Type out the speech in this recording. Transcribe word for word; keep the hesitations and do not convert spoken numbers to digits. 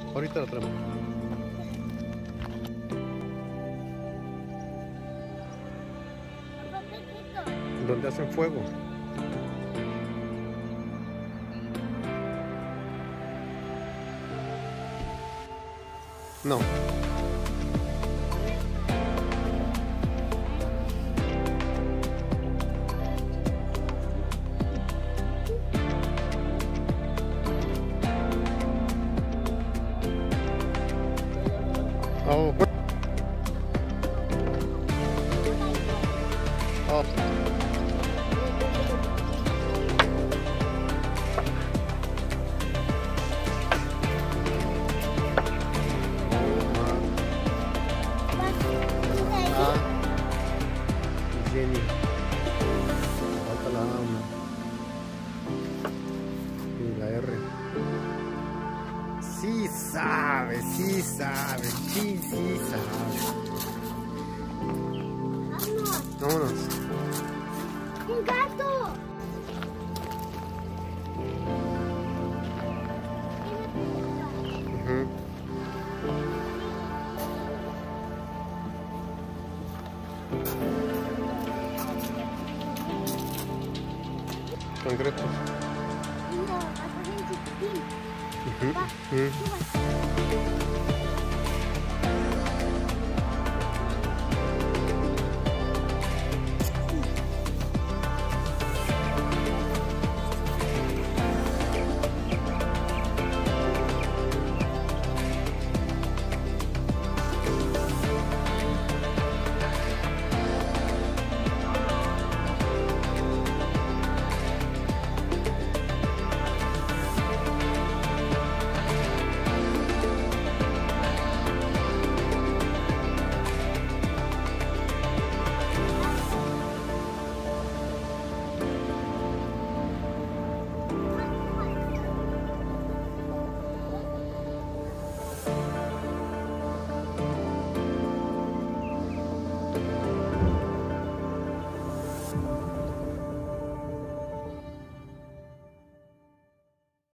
Ahorita la tramo. Donde hacen fuego. No. Oh. Oh. Jenny, falta la A y la R. Sí sabe, sí sabe, sí, sí sabe. Vámonos. ¡Un gato! Uh-huh. Concreto. No, vas a hacer chiquitín. Uh-huh. Va, Uh-huh. súbase.